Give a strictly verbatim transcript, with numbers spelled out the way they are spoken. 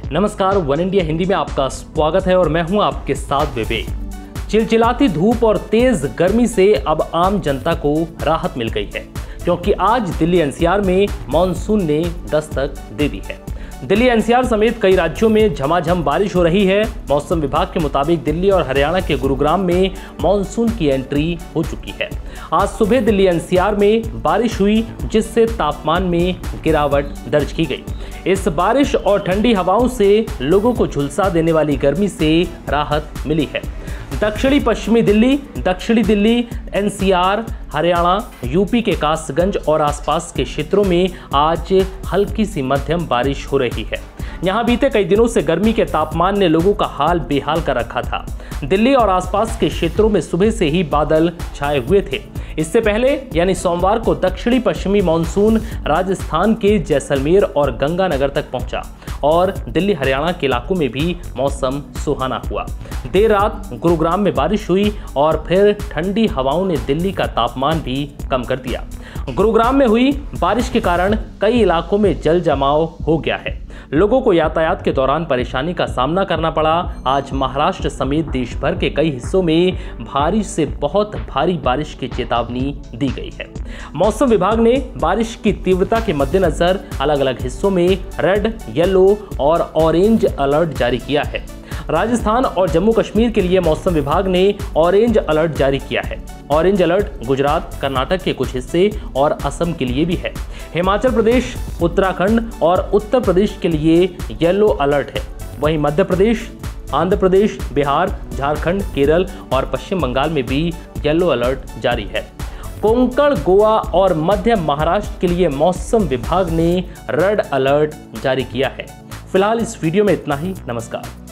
नमस्कार, one India Hindi में आपका स्वागत है और मैं हूं आपके साथ विवेक। चिलचिलाती धूप और तेज गर्मी से अब आम जनता को राहत मिल गई है, क्योंकि आज दिल्ली एनसीआर में मॉनसून ने दस्तक दे दी है। दिल्ली एनसीआर समेत कई राज्यों में झमाझम बारिश हो रही है। मौसम विभाग के मुताबिक दिल्ली और हरियाणा के गुरुग्राम में मॉनसून की एंट्री हो चुकी है। आज सुबह दिल्ली एनसीआर में बारिश हुई, जिससे तापमान में गिरावट दर्ज की गई। इस बारिश और ठंडी हवाओं से लोगों को झुलसा देने वाली गर्मी से राहत मिली है। दक्षिणी पश्चिमी दिल्ली, दक्षिणी दिल्ली, एनसीआर, हरियाणा, यूपी के कासगंज और आसपास के क्षेत्रों में आज हल्की सी मध्यम बारिश हो रही है। यहाँ बीते कई दिनों से गर्मी के तापमान ने लोगों का हाल बेहाल कर रखा था। दिल्ली और आसपास के क्षेत्रों में सुबह से ही बादल छाए हुए थे। इससे पहले यानी सोमवार को दक्षिणी पश्चिमी मानसून राजस्थान के जैसलमेर और गंगानगर तक पहुंचा और दिल्ली हरियाणा के इलाकों में भी मौसम सुहाना हुआ। देर रात गुरुग्राम में बारिश हुई और फिर ठंडी हवाओं ने दिल्ली का तापमान भी कम कर दिया। गुरुग्राम में हुई बारिश के कारण कई इलाकों में जल जमाव हो गया है। लोगों को यातायात के दौरान परेशानी का सामना करना पड़ा। आज महाराष्ट्र समेत देश भर के कई हिस्सों में भारी से बहुत भारी बारिश की चेतावनी दी गई है। मौसम विभाग ने बारिश की तीव्रता के मद्देनजर अलग अलग हिस्सों में रेड, येलो और ऑरेंज अलर्ट जारी किया है। राजस्थान और जम्मू कश्मीर के लिए मौसम विभाग ने ऑरेंज अलर्ट जारी किया है। ऑरेंज अलर्ट गुजरात, कर्नाटक के कुछ हिस्से और असम के लिए भी है। हिमाचल प्रदेश, उत्तराखंड और उत्तर प्रदेश के लिए येलो अलर्ट है। वहीं मध्य प्रदेश, आंध्र प्रदेश, बिहार, झारखंड, केरल और पश्चिम बंगाल में भी येलो अलर्ट जारी है। कोंकण, गोवा और मध्य महाराष्ट्र के लिए मौसम विभाग ने रेड अलर्ट जारी किया है। फिलहाल इस वीडियो में इतना ही। नमस्कार।